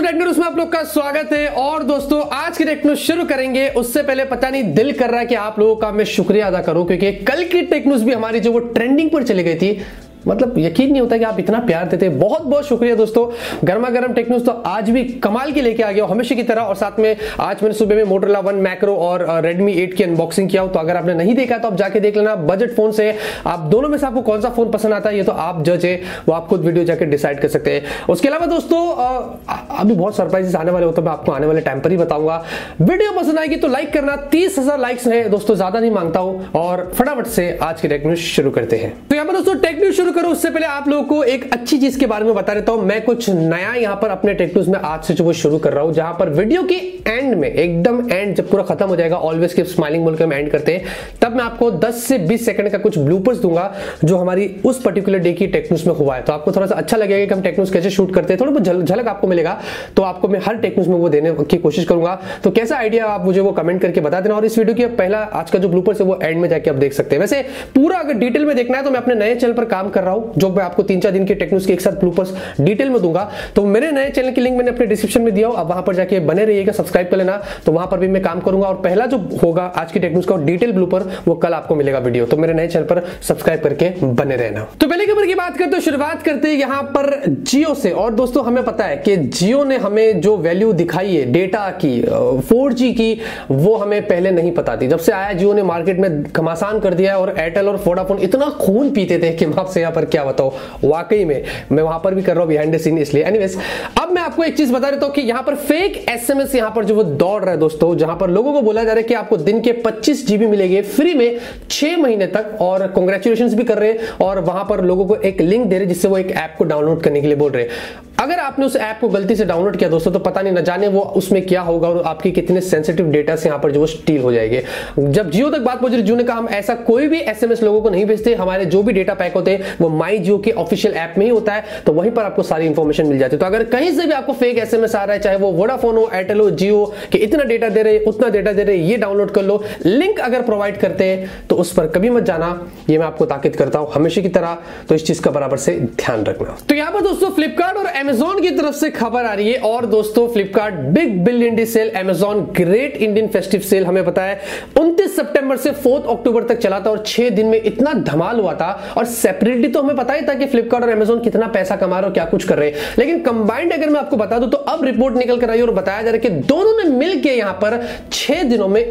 Take news में आप लोग का स्वागत है। और दोस्तों आज की टेक न्यूज़ शुरू करेंगे उससे पहले पता नहीं दिल कर रहा है कि आप लोगों का मैं शुक्रिया अदा करूं, क्योंकि कल की टेक न्यूज़ भी हमारी जो वो ट्रेंडिंग पर चली गई थी। मतलब यकीन नहीं होता कि आप इतना प्यार देते। बहुत बहुत शुक्रिया दोस्तों। गर्मा गर्म टेक न्यूज़ तो आज भी कमाल की लेके आ गया हमेशा की तरह। और साथ में आज मैंने सुबह में मोटोरोला वन मैक्रो और Redmi 8 की अनबॉक्सिंग किया हो, तो अगर आपने नहीं देखा तो आप जाके देख लेना। बजट फोन से आप दोनों में से आपको कौन सा फोन पसंद आता है ये तो आप जज है, वो आप खुद वीडियो जाके डिसाइड कर सकते हैं। उसके अलावा दोस्तों अभी बहुत सरप्राइजेस आने वाले होते हैं, मैं आपको आने वाले टाइम पर ही बताऊंगा। वीडियो पसंद आएगी तो लाइक करना। 30,000 लाइक्स है दोस्तों, ज्यादा नहीं मांगता हूं। और फटाफट से आज की टेक न्यूज़ शुरू करते हैं। तो यहाँ पर दोस्तों टेक न्यूज़ शुरू करो उससे पहले आप लोगों को एक अच्छी चीज के बारे में बता देता हूं। मैं कुछ नया यहां पर अपने टेक न्यूज़ में आज से जो वो शुरू कर रहा हूं, जहां पर वीडियो के एंड में एकदम एंड जब पूरा खत्म हो जाएगा, ऑलवेज कीप स्माइलिंग बोल के हम एंड करते हैं, तब मैं आपको 10 से 20 सेकंड का कुछ ब्लूपर्स दूंगा जो हमारी उस पर्टिकुलर डे की टेक न्यूज़ में हुआ है। तो आपको थोड़ा सा अच्छा लगेगा कि हम टेक न्यूज़ कैसे शूट करते हैं, थोड़ा बहुत झलक आपको मिलेगा। तो आपको मैं हर टेक न्यूज़ में वो देने की कोशिश करूंगा। तो कैसा आइडिया आप मुझे वो कमेंट करके बता देना। और इस वीडियो की पहला आज का जो ब्लूपर्स है वो एंड में जाके आप देख सकते हैं। वैसे पूरा अगर डिटेल में देखना है तो मैं अपने नए चैनल पर काम कर रहा हूं, जो मैं आपको 3-4 दिन की टेक न्यूज़ के एक साथ ब्लूपर्स डिटेल में दूंगा। तो मेरे नए चैनल की लिंक मैंने अपने डिस्क्रिप्शन में दिया हो, अब वहां पर जाके बने रहिएगा, सब्सक्राइब कर लेना। तो वहां पर भी मैं काम करूंगा। और पहला जो होगा आज की टेक न्यूज़ का डिटेल ब्लूपर वो कल आपको मिलेगा वीडियो। तो मेरे नए चैनल पर सब्सक्राइब करके बने रहना। तो पहले खबर की बात करते हैं, शुरुआत करते हैं यहां पर जियो से। और दोस्तों हमें पता है कि जियो ने हमें जो वैल्यू दिखाई है डेटा की 4G की, वो हमें पहले नहीं पता थी। जब से आया जियो ने मार्केट में घमासान कर दिया है। और एयरटेल और वोडाफोन इतना खून पीते थे कि मैं आपसे यहां पर क्या बताऊं। वाकई में मैं वहां पर भी कर रहा हूं बिहाइंड द सीन, इसलिए एनीवेज अब मैं आपको एक चीज बता देता हूं कि यहां पर फेक एसएमएस यहां पर जो वो दौड़ रहा है दोस्तों, जहां पर लोगों को बोला जा रहा है कि आपको दिन के 25 GB मिलेंगे फ्री में 6 महीने तक। और कांग्रेचुलेशंस भी कर रहे हैं। और वहां पर लोगों को एक लिंक दे रहे जिससे वो एक ऐप को डाउनलोड करने के लिए बोल रहे हैं। अगर आपने उस ऐप को गलती से डाउनलोड किया दोस्तों, तो पता नहीं न जाने वो उसमें क्या होगा और आपकी कितने सेंसिटिव डेटा से यहां पर जो वो स्टील हो जाएंगे। जब जियो तक बात पहुंची, जियो ने कहा हम ऐसा कोई भी एसएमएस लोगों को नहीं भेजते, हमारे जो भी डेटा पैक होते हैं वो माई जियो के ऑफिशियल ऐप में ही होता है। तो वहीं पर आपको सारी इंफॉर्मेशन मिल जाती है। तो अगर कहीं से भी आपको फेक एसएमएस आ रहा है, चाहे वो वोडाफोन हो, एयरटेल हो, जियो, कि इतना डेटा दे रहे, उतना डेटा दे रहे, ये डाउनलोड कर लो, लिंक अगर प्रोवाइड करते हैं तो उस पर कभी मत जाना। ये मैं आपको ताकीद करता हूं हमेशा की तरह। तो इस चीज का बराबर से ध्यान रखना। तो यहां पर दोस्तों फ्लिपकार्ट और अमेजॉन की तरफ से खबर आ रही है। और दोस्तों Flipkart big billion day sale, Amazon great Indian festive sale, हमें पता है 29 सितंबर से 4 अक्टूबर तक चला था। और 6 दिन में इतना धमाल हुआ था। और सेपरेटली तो हमें पता ही था कि फ्लिपकार्ट और अमेजॉन कितना पैसा कमा रहे हो, क्या कुछ कर रहे हैं, लेकिन कंबाइंड अगर मैं आपको बता दूं तो अब रिपोर्ट निकल कर आई और बताया जा रहा है कि दोनों ने मिलकर यहां पर 6 दिनों में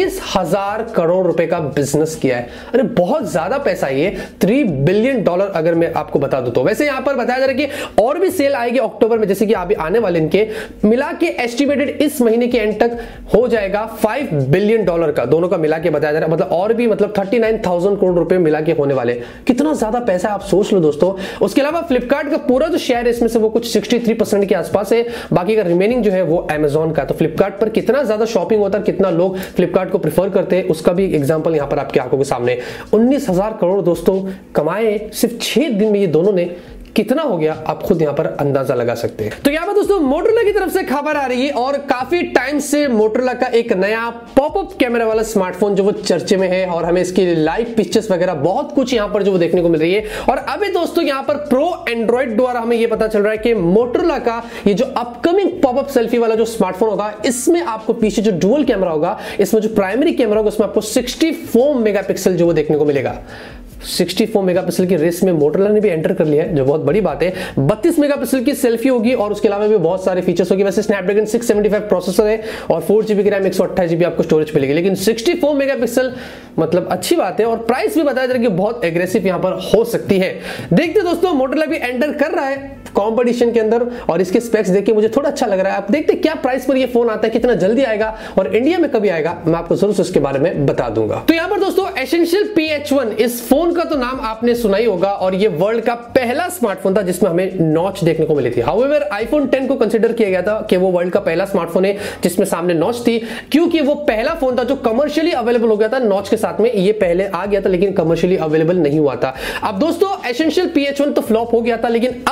19,000 करोड़ रुपए का बिजनेस किया है। अरे बहुत ज्यादा पैसा, ये $3 बिलियन अगर मैं आपको बता दूं तो। वैसे यहां पर बताया जा रहा है कि और भी सेल आएगी अक्टूबर में, जैसे कि अभी आने वाले इनके मिला के एस्टिमेटेड इस महीने के एंड तक हो जाएगा $5 बिलियन का, दोनों का मिला के बताया जा रहा है। मतलब और भी 39,000 करोड़ रुपए मिला के होने वाले। कितना ज्यादा पैसा आप सोच लो दोस्तों। उसके अलावा फ्लिपकार्ट का पूरा जो शेयर है इसमें से वो कुछ 63% के आसपास है, बाकी का रिमेनिंग जो है वो अमेजॉन का। तो फ्लिपकार्ट पर कितना ज्यादा शॉपिंग होता है, कितना लोग फ्लिपकार्ट को प्रेफर करते हैं, उसका भी एग्जांपल यहां पर आपकी आंखों के सामने। 19,000 करोड़ दोस्तों कमाए सिर्फ 6 दिन में ये दोनों ने। कितना हो गया आप खुद यहां पर अंदाजा लगा सकते हैं। तो यहां पर दोस्तों मोटोरोला की तरफ से खबर आ रही है। और काफी टाइम से मोटोरोला का एक नया पॉपअप कैमरा वाला स्मार्टफोन जो वो चर्चे में है। और हमें इसकी लाइव पिक्चर्स वगैरह बहुत कुछ यहां पर जो वो देखने को मिल रही है। और अभी दोस्तों यहां पर प्रो एंड्रॉइड द्वारा हमें यह पता चल रहा है कि मोटोरोला का ये जो अपकमिंग पॉपअप सेल्फी वाला जो स्मार्टफोन होगा, इसमें आपको पीछे जो डुअल कैमरा होगा, इसमें जो प्राइमरी कैमरा होगा उसमें आपको 64 मेगापिक्सल जो वो देखने को मिलेगा। 64 मेगापिक्सल की रेस में मोटोरोला ने भी एंटर कर लिया है, जो बहुत बड़ी बात है। 32 मेगापिक्सल की सेल्फी होगी और उसके अलावा भी बहुत सारे फीचर्स होगी। वैसे स्नैपड्रैगन 675 प्रोसेसर है और 4GB की रैम, 128GB आपको स्टोरेज मिलेगी। लेकिन 64 मेगापिक्सल मतलब अच्छी बात है। और प्राइस भी बताया जा रहा है कि बहुत एग्रेसिव यहां पर हो सकती है। देखते दोस्तों मोटोरोला भी एंटर कर रहा है कंपटीशन के अंदर। और इसके स्पेक्स देख के मुझे थोड़ा अच्छा लग रहा है। आप देखते क्या प्राइस पर ये फोन आता है, कितना जल्दी आएगा और इंडिया में कभी आएगा, मैं आपको जरूर इसके बारे में बता दूंगा। तो यहां पर दोस्तों एसेंशियल PH1, इस फोन का तो नाम आपने सुना ही होगा। और ये वर्ल्ड का पहला स्मार्टफोन था जिसमें हमें नॉच देखने को मिली थी। हाउएवर आईफोन 10 को कंसीडर किया गया था कि वो वर्ल्ड का पहला स्मार्टफोन है जिसमें सामने नॉच थी, क्योंकि वो पहला फोन था जो कमर्शियली अवेलेबल हो गया था नॉच के साथ में। ये पहले आ गया था लेकिन कमर्शियली अवेलेबल नहीं हुआ था। अब दोस्तों एसेंशियल PH1 तो फ्लॉप हो गया था, लेकिन अब इसका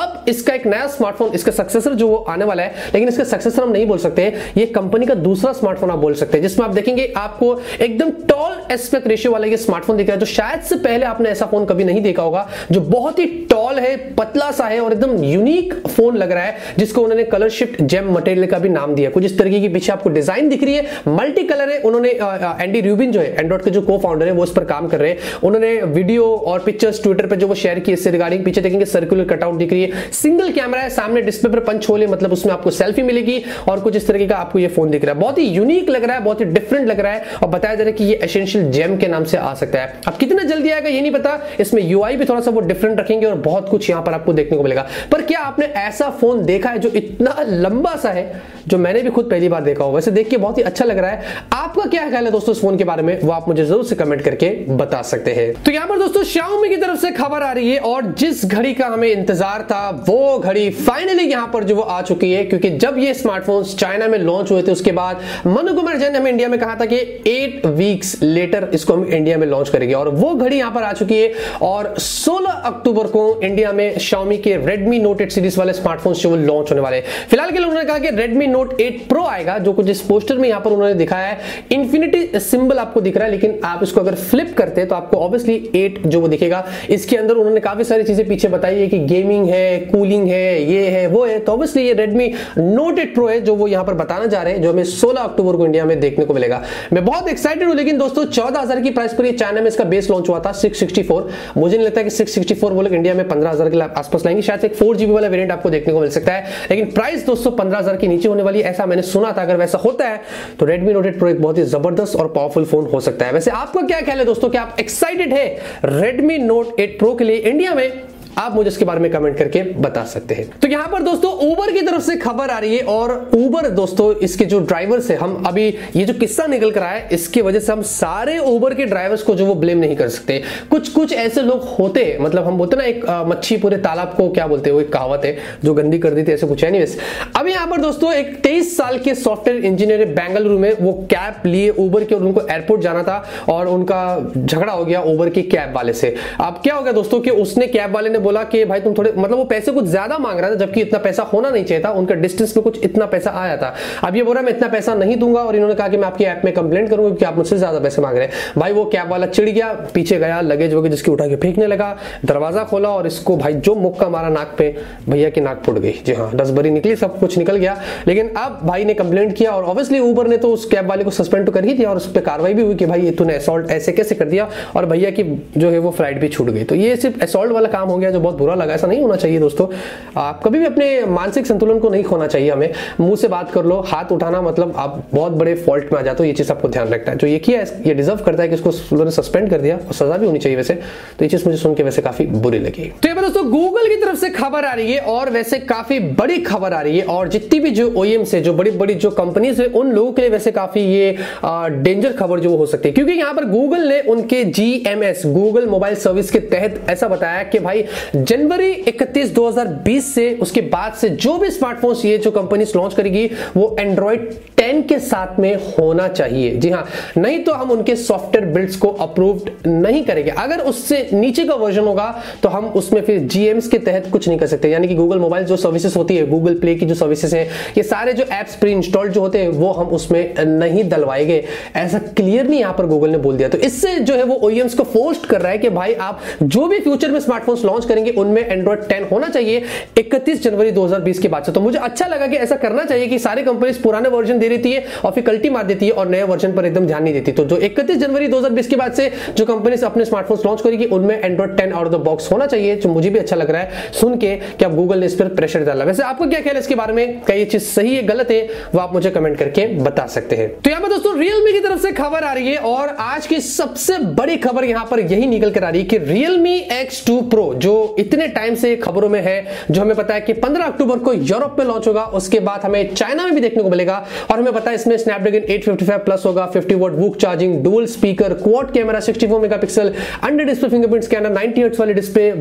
इसका एक नया स्मार्टफोन, इसका सक्सेसर जो वो आने वाला है, लेकिन इसका सक्सेसर हम नहीं बोल सकते, ये कंपनी का दूसरा स्मार्टफोन आप बोल सकते हैं, जिसमें आप देखेंगे आपको एकदम टॉल एस्पेक्ट रेशियो वाला ये स्मार्टफोन दिख रहा है, जो शायद से पहले आपने ऐसा फोन कभी नहीं देखा होगा, जो बहुत ही टॉल है, पतला सा है और एकदम यूनिक फोन लग रहा है, जिसको उन्होंने कलर शिफ्ट जेम मटेरियल का भी नाम दिया। कुछ इस तरीके की पीछे आपको डिजाइन दिख रही है, मल्टी कलर है। उन्होंने एंडी रूबिन जो है एंड्रॉइड के जो को फाउंडर है वो इस पर काम कर रहे हैं। उन्होंने वीडियो और पिक्चर्स ट्विटर पे जो वो शेयर की इससे रिगार्डिंग, पीछे देखेंगे सर्कुलर कटआउट दिख रही है, सिंगल कैमरा है, सामने डिस्प्ले पर पंच होल है, मतलब उसमें आपको सेल्फी मिलेगी और कुछ इस तरीके का आपको ये फोन दिख रहा है। बहुत ही यूनिक लग रहा है, बहुत ही डिफरेंट लग रहा है और बताया जा रहा है कि ये एसेंशियल जेम के नाम से आ सकता है। अब कितना जल्दी आएगा ये नहीं पता, इसमें यूआई भी थोड़ा सा वो डिफरेंट रखेंगे और बहुत कुछ यहां पर आपको देखने को मिलेगा। पर क्या आपने ऐसा फोन देखा है जो इतना लंबा सा है, जो मैंने भी खुद पहली बार देखा हो। वैसे देख के बहुत ही अच्छा लग रहा है। आपका क्या ख्याल है दोस्तों इस फोन के बारे में, वो आप मुझे जरूर से कमेंट करके बता सकते हैं। तो यहां पर दोस्तों Xiaomi की तरफ से खबर आ रही है और जिस घड़ी का हमें इंतजार था वो घड़ी फाइनली यहां पर जो वो आ चुकी है, क्योंकि जब ये स्मार्टफोन्स चाइना में लॉन्च हुए थे उसके बाद मनु कुमार जैन ने हमें इंडिया में कहा था कि 8 वीक्स लेटर इसको हम इंडिया में लॉन्च करेंगे और वो घड़ी यहां पर आ चुकी है। और 16 अक्टूबर को इंडिया में Xiaomi के Redmi Note 8 सीरीज वाले स्मार्टफोन्स जो वो लॉन्च होने वाले हैं। फिलहाल के लिए उन्होंने कहा कि Redmi Note 8 Pro आएगा, जो कुछ इस पोस्टर में यहां पर उन्होंने दिखाया है, इंफिनिटी सिंबल आपको दिख रहा है, लेकिन आप इसको अगर फ्लिप करते हैं तो आपको ऑब्वियसली 8 जो वो दिखेगा। इसके अंदर उन्होंने काफी सारी चीजें पीछे बताई है कि गेमिंग है, कूलिंग है, ये है, वो है, तो ऑब्वियसली ये Redmi Note 8 Pro है जो वो यहां पर बताना जा रहे हैं, जो हमें 16 अक्टूबर को इंडिया में देखने को मिलेगा। मैं बहुत एक्साइटेड हूं, लेकिन दोस्तों 14,000 की प्राइस पर ये चाइना में इसका बेस लॉन्च हुआ था 664। मुझे नहीं लगता कि 664 वो लोग इंडिया में 15,000 के आसपास लाएंगे, शायद एक 4GB वाला वेरिएंट आपको देखने को मिल सकता है, लेकिन प्राइस दोस्तों 15,000 के नीचे होने वाली है, ऐसा मैंने सुना था। अगर वैसा होता है तो Redmi Note 8 Pro एक बहुत ही जबरदस्त और पावरफुल फोन हो सकता है। वैसे आपका क्या ख्याल है दोस्तों, क्या आप एक्साइटेड है Redmi Note 8 Pro के लिए इंडिया में? आप मुझे इसके बारे में कमेंट करके बता सकते हैं। तो यहां पर दोस्तों उबर की तरफ से खबर आ रही है और उबर दोस्तों इसके जो ड्राइवर्स है, हम अभी ये जो किस्सा निकल कर आया है इसकी वजह से हम सारे उबर के ड्राइवर्स को जो वो ब्लेम नहीं कर सकते। कुछ ऐसे लोग होते हैं, मतलब हम बोलते ना एक मच्छी पूरे तालाब को क्या बोलते हैं, वो एक कहावत है जो गंदी कर दी थी, ऐसे कुछ है नहीं। अभी यहां पर दोस्तों एक 23 साल के सॉफ्टवेयर इंजीनियर बेंगलुरु में, वो कैब लिए उबर के और उनको एयरपोर्ट जाना था और उनका झगड़ा हो गया उबर के कैब वाले से। अब क्या हो गया दोस्तों कि उसने कैब वाले ने बोला कि भाई तुम थोड़े, मतलब वो पैसे कुछ ज्यादा मांग रहा था जबकि इतना पैसा होना नहीं चाहिए था, उनका डिस्टेंस पे कुछ इतना पैसा आया था। अब ये बोल रहा है मैं इतना पैसा नहीं दूंगा और इन्होंने कहा कि मैं आपकी ऐप में कंप्लेंट करूंगा क्योंकि आप मुझसे ज्यादा पैसे मांग रहे हैं। भाई वो कैब वाला चिढ़ गया, पीछे गया, लगेज वगैरह जिसकी उठा के फेंकने लगा, दरवाजा खोला और इसको भाई जो मुक्का मारा नाक पे, भैया की नाक फूट गई। जी हाँ, डसबरी निकली, सब कुछ निकल गया। लेकिन अब भाई ने कंप्लेंट किया और ऑब्वियसली उबर ने तो उस कैब वाले को सस्पेंड तो कर ही दिया और उस पर कार्रवाई भी हुई कि भाई तूने असॉल्ट ऐसे कैसे कर दिया, और भैया की जो है वो फ्लाइट भी छूट गई। तो ये सिर्फ असॉल्ट वाला काम हो गया जो बहुत बुरा लगा। ऐसा नहीं होना चाहिए दोस्तों, आप कभी भी अपने मानसिक संतुलन को नहीं खोना चाहिए। हमें मुंह से बात कर लो, हाथ उठाना मतलब आप बहुत बड़े फॉल्ट में आ जाते हो। ये चीज आपको ध्यान रखना है। जो ये किया है ये डिजर्व करता है कि इसको उन्होंने सस्पेंड कर दिया और सजा भी होनी चाहिए वैसे। तो ये चीज मुझे सुन के वैसे काफी बुरी लगी। तो ये दोस्तों गूगल की तरफ से खबर आ रही है और वैसे काफी बड़ी खबर आ रही है, और जितनी भी जो OEMs है, जो बड़ी बड़ी जो कंपनीज है, उन लोगों के लिए वैसे काफी ये डेंजर खबर जो हो सकती है, क्योंकि यहां पर गूगल ने उनके GMS गूगल मोबाइल सर्विस के तहत ऐसा बताया कि भाई जनवरी 31, 2020 से उसके बाद से जो भी स्मार्टफोन्स ये जो कंपनी लॉन्च करेगी वो एंड्रॉइड 10 के साथ में होना चाहिए। जी हाँ, नहीं तो हम उनके सॉफ्टवेयर बिल्ड्स को अप्रूव्ड नहीं करेंगे। अगर उससे नीचे का वर्जन होगा तो हम उसमें फिर GMS के तहत कुछ नहीं कर सकते। यानी कि गूगल मोबाइल जो सर्विसेज होती है, गूगल प्ले की जो सर्विसेज है, ये सारे जो एप्स प्री इंस्टॉल्ड जो होते हैं वो हम उसमें नहीं डलवाएंगे। ऐसा क्लियरली यहां पर गूगल ने बोल दिया। तो इससे जो है वो OEMs को फोर्स कर रहा है कि भाई आप जो भी फ्यूचर में स्मार्टफोन्स लॉन्च करेंगे उनमें एंड्रॉइड 10 होना चाहिए 31 जनवरी 2020 के बाद से। तो मुझे अच्छा लगा कि ऐसा करना चाहिए कि सारी कंपनीज पुराने वर्जन दे रही है और फिर कल्टी मार देती है और नए वर्जन पर एकदम ध्यान नहीं देती। तो जो 31 जनवरी 2020 के बाद से जो कंपनीज अपने स्मार्टफोन्स लॉन्च करेगी उनमें Android 10 out of the box होना चाहिए। जो मुझे भी अच्छा लग रहा है सुन के कि अब गूगल ने इस पर प्रेशर डाला। वैसे आपको क्या ख्याल है इसके बारे में, क्या ये चीज सही है गलत है, वो आप मुझे कमेंट करके बता सकते हैं। तो यहां पर दोस्तों Realme की तरफ से खबर आ रही है और आज की सबसे बड़ी खबर यहां पर यही निकल कर आ रही है कि Realme X2 Pro जो इतने टाइम से खबरों में है, जो हमें पता है कि 15 अक्टूबर को यूरोप में लॉन्च होगा, उसके बाद हमें चाइना में भी देखने को मिलेगा। और हमें पता है इसमें स्नैपड्रैगन 855 प्लस होगा, 50 watt VOOC charging, dual speaker, quad camera, 64 megapixel, under display fingerprint scanner, 90 hertz वाली डिस्प्ले वगैरह वगैरह।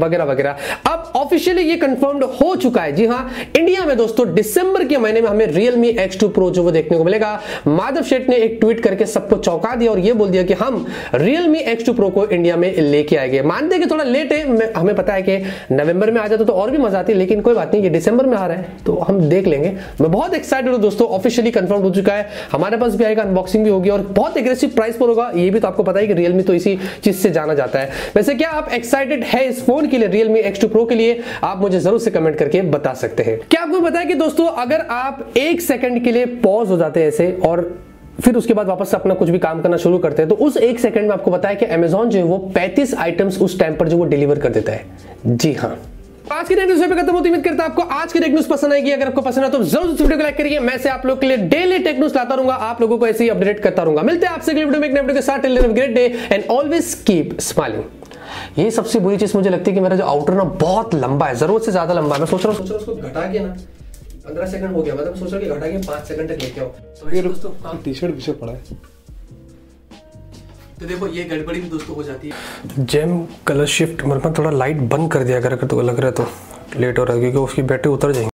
रहा। अब ऑफिशियली ये कंफर्म्ड हो चुका है, जी हाँ, इंडिया में दोस्तों दिसंबर के महीने में हमें Realme X2 Pro जो वो देखने को मिलेगा। माधव शेठ ने एक ट्वीट करके सबको चौंका दिया और ये बोल दिया कि हम Realme X2 Pro को इंडिया में लेके आएंगे। मानते हैं कि थोड़ा लेट है, हमें पता है कि नवंबर में आ जाता तो और भी मजा आती, लेकिन कोई बात नहीं, ये दिसंबर में आ रहा है तो हम देख लेंगे। मैं बहुत एक्साइटेड हूं दोस्तों, ऑफिशियली कंफर्म हो चुका है, हमारे पास भी आएगा, अनबॉक्सिंग भी होगी और बहुत एग्रेसिव प्राइस पर होगा। ये भी तो आपको पता है कि Realme तो इसी चीज से जाना जाता है। वैसे क्या आप एक्साइटेड है इस फोन के लिए, Realme X2 Pro के लिए? आप मुझे जरूर से कमेंट करके बता सकते हैं। क्या आपको पता है कि दोस्तों अगर आप एक सेकंड के लिए पॉज हो जाते हैं ऐसे और फिर उसके बाद वापस से अपना कुछ भी काम करना शुरू करते हैं, तो उस एक सेकंड में आपको पता है कि Amazon जो है वो 35 आइटम्स उस टाइम पर जो वो डिलीवर कर देता है। जी हाँ, आज की टेक न्यूज़ पे खत्म होती, उम्मीद करता है आपको आज की टेक न्यूज़ पसंद आएगी। अगर आपको पसंद है तो जरूर इस वीडियो को लाइक करिए। मैं से आप लोगों के लिए डेली टेक न्यूज़ लाता रहूंगा, आप लोगों को ऐसे ही अपडेट करता रहूंगा। मिलते हैं आपसे अगले वीडियो में एक नए वीडियो के साथ। Till then have a great day and always keep smiling. ये सबसे बुरी चीज मुझे लगती है कि मेरा जो आउटर ना बहुत लंबा है, जरूरत से ज्यादा लंबा है। मैं सोच रहा हूँ उसको घटा के ना 15 सेकंड हो गया, मतलब सोच रहा हूँ कि घटा के 5 सेकंड तक लेके आओ। तो टी-शर्ट पीछे पड़ा है तो देखो ये गड़बड़ी भी दोस्तों हो जाती है। जेम कलर शिफ्ट मतलब थोड़ा लाइट बंद कर दिया अगर तो लग रहा है तो लेट हो रहा है, क्योंकि उसकी बैटरी उतर जाएगी।